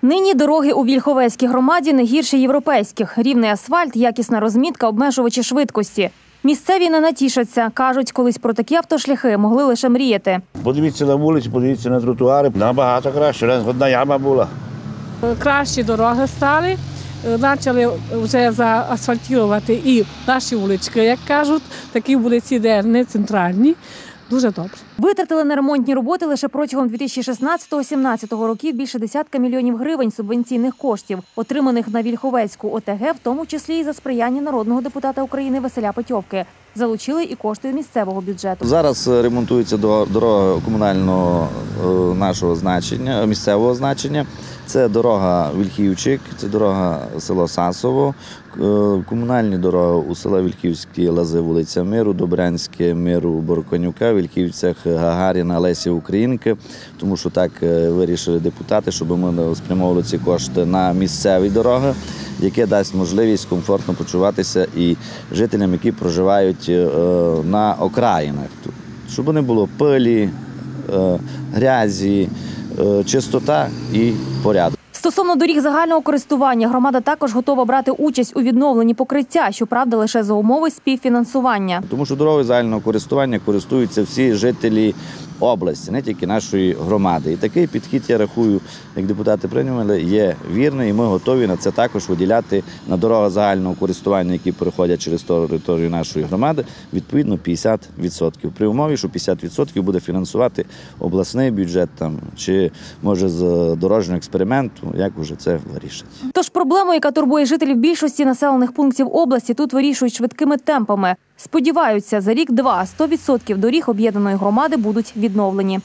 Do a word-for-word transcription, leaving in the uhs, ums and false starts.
Нині дороги у Вільховецькій громаді не гірші європейських. Рівний асфальт, якісна розмітка, обмежувачі швидкості. Місцеві не натішаться. Кажуть, колись про такі автошляхи могли лише мріяти. Подивіться на вулиці, подивіться на тротуари. Набагато краще. Одна яма була. Кращі дороги стали. Почали вже заасфальтувати і наші вулички, як кажуть. Такі вулиці, де не центральні. Дуже добре. Витратили на ремонтні роботи лише протягом дві тисячі шістнадцятого-сімнадцятого років більше десятка мільйонів гривень субвенційних коштів, отриманих на Вільховецьку ОТГ, в тому числі і за сприяння народного депутата України Василя Петьовки. Залучили і кошти місцевого бюджету. Зараз ремонтується дорога комунального нашого значення, місцевого значення. Це дорога Вільхівчик, це дорога село Сасово, комунальні дороги у села Вільхівські Лази, вулиця Миру, Добрянське, Миру, Борконюка, в Вільхівцях Гагаріна, Лесі Українки. Тому що так вирішили депутати, щоб ми спрямовували ці кошти на місцеві дороги, яке дасть можливість комфортно почуватися і жителям, які проживають на окраїнах. Щоб не було пилі, грязі, чистота і порядок. Стосовно доріг загального користування, громада також готова брати участь у відновленні покриття, щоправда, лише за умови співфінансування. Тому що дорогою загального користування користуються всі жителі області, не тільки нашої громади. І такий підхід, я рахую, як депутати прийняли, є вірний, і ми готові на це також виділяти на дорогах загального користування, які переходять через територію нашої громади, відповідно п'ятдесят відсотків. При умові, що п'ятдесят відсотків буде фінансувати обласний бюджет там, чи, може, з дорожнього експерименту, як вже це вирішить. Тож проблему, яка турбує жителів більшості населених пунктів області, тут вирішують швидкими темпами. Сподіваються, за рік-два сто відсотків доріг об'єднаної громади будуть відновлені.